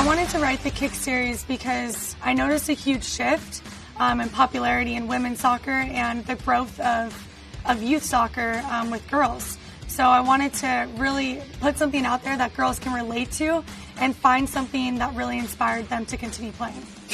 wanted to write the Kick series because I noticed a huge shift in popularity in women's soccer and the growth of youth soccer with girls. So I wanted to really put something out there that girls can relate to and find something that really inspired them to continue playing.